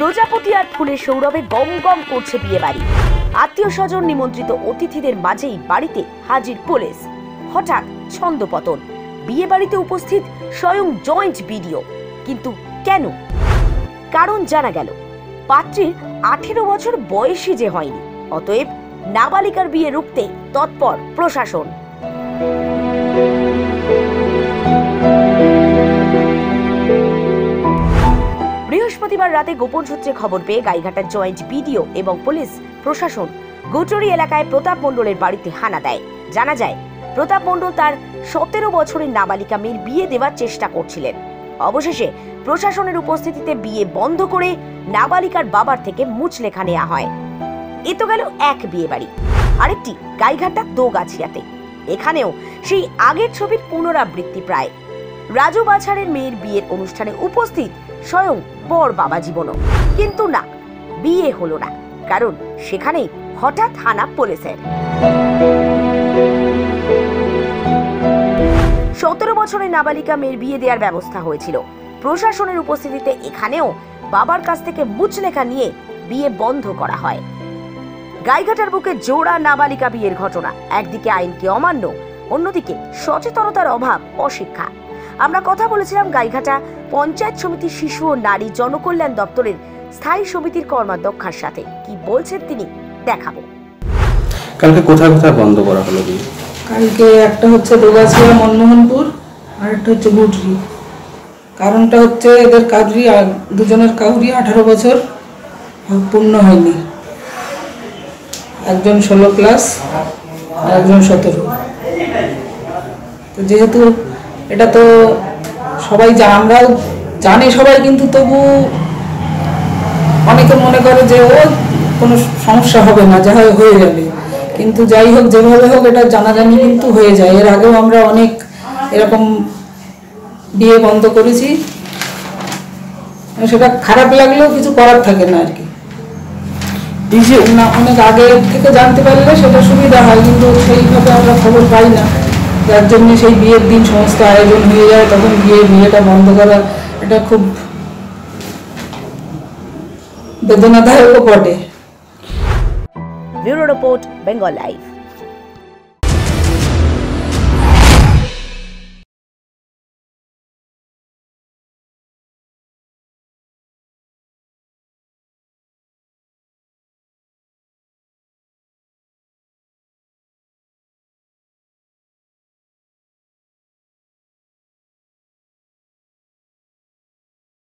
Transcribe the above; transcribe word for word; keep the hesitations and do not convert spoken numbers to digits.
প্রজাপতি আর ফুলের সৌরভে গম গম করছে বিয়ে বাড়ি। আত্মীয় স্বজন নিমন্ত্রিত অতিথিদের মাঝেই বাড়িতে হাজির পুলিশ। হঠাৎ ছন্দপতন, বিয়ে বাড়িতে উপস্থিত স্বয়ং জয়েন্ট বিডিও। কিন্তু কেন? কারণ জানা গেল পাত্রীর আঠেরো বছর বয়সী যে হয়নি, অতএব নাবালিকার বিয়ে রুখতে তৎপর প্রশাসন। বৃহস্পতিবার রাতে গোপন সূত্রে খবর পেয়ে গাইঘাটার জয়েন্ট বিডিও এবং পুলিশ প্রশাসন গুটরি এলাকায় প্রতাপ মণ্ডলের বাড়িতে হানা দেয়। জানা যায় প্রতাপ মণ্ডল তার সতেরো বছরের নাবালিকা মেয়ের বিয়ে দেওয়ার চেষ্টা করছিলেন। অবশেষে প্রশাসনের উপস্থিতিতে বিয়ে বন্ধ করে নাবালিকার বাবার থেকে মুচলেখা নেওয়া হয়। এ তো গেল এক বিয়ে বাড়ি। আরেকটি গাইঘাটা দোগাছিয়াতে। এখানেও সেই আগের ছবির পুনরাবৃত্তি প্রায়। রাজু বাছারের মেয়ের বিয়ের অনুষ্ঠানে উপস্থিত স্বয়ং বর বাবা জীবনও, কিন্তু না, বিয়ে হলো না। কারণ সেখানেই হঠাৎ হানা পুলিশের। সতেরো বছরের নাবালিকা মেয়ের বিয়ে দেওয়ার ব্যবস্থা হয়েছিল। প্রশাসনের উপস্থিতিতে এখানেও বাবার কাছ থেকে মুচলেখা নিয়ে বিয়ে বন্ধ করা হয়। গাইঘাটার বুকে জোড়া নাবালিকা বিয়ের ঘটনা। একদিকে আইনকে অমান্য, অন্যদিকে সচেতনতার অভাব, অশিক্ষা। আমরা কথা বলেছিলাম গাইঘাটা পঞ্চায়েত সমিতির শিশু ও নারী জনকল্যাণ দপ্তরের স্থায়ী সমিতির কর্মাধ্যক্ষার সাথে। কি বলছেন তিনি দেখাবো। কালকে কোথায় কোথায় বন্ধ করা হলো? কালকে একটা হচ্ছে দোগাছিয়া মনমোহনপুর, আর একটা হচ্ছে গুটরি। কারণটা হচ্ছে এদের কাউরি, দুজনের কাউরি আঠারো বছর পূর্ণ হয়নি। একজন ষোলো প্লাস আর একজন সতেরো। তো যেহেতু এটা তো সবাই আমরাও জানি সবাই, কিন্তু তবু অনেকে মনে করে যে ও কোনো সমস্যা হবে না, যা হয় হয়ে যাবে। কিন্তু যাই হোক, যেভাবে হোক এটা জানাজানি কিন্তু হয়ে যায়। এর আগেও আমরা অনেক এরকম বিয়ে বন্ধ করেছি। সেটা খারাপ লাগলেও কিছু করার থাকে না আর কি। না, অনেক আগে থেকে জানতে পারলে সেটা সুবিধা হয়, কিন্তু সেইভাবে আমরা খবর পাই না, যার জন্য সেই বিয়ের দিন সমস্ত আয়োজন হয়ে যায়, তখন বিয়ে বিয়েটা বন্ধ করা এটা খুব বেদনাদায়কও বটে। Bureau report, Bengal live.